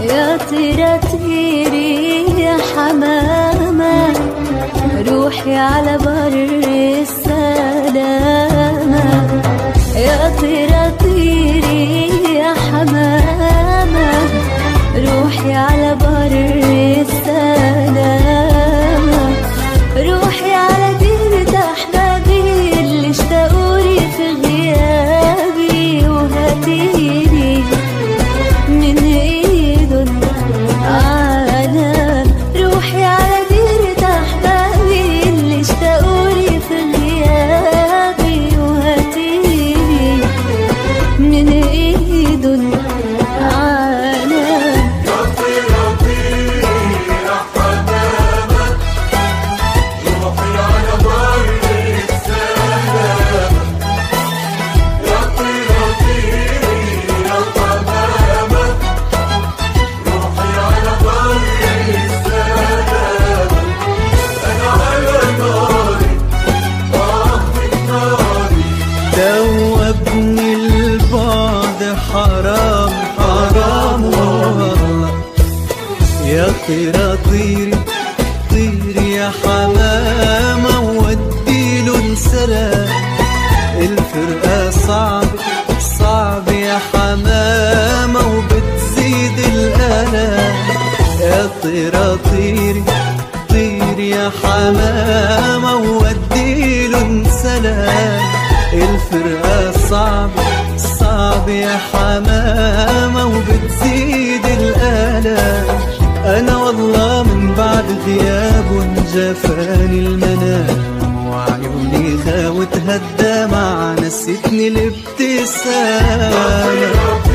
يا طيرة طيري يا حمامة، روحي على بر السلامة. يا طيرة طيري يا حمامة، روحي على بر السلامة. روحي على ديرة أحبابي اللي اشتاقولي في غيابي، وهاتيلي من ايدن عالم. روحي على ديرة أحبابي اللي اشتاقولي في غيابي، وهاتيلي من ايدن عالم. يا طيرة طيري يا حمامة، روحي على بر السلامة. يا طيرة طيري يا حمامة، روحي على بر السلامة. أنا على ناري من ناري، دوبني البعد حرام حرام والله. يا طيرة طيري طيري يا حمامة، وديله السلام. الفرقة صعب صعب يا حمامة، وبتزيد الآلام. يا طيرة طيري طيري يا حمامة، وديله السلام. الفرقة صعب صعب يا حمامة، وبتزيد الآلام. أنا والله من بعد غياب جفاني المنام، وعيوني خاوت هالدمع نسيتني الابتسامة.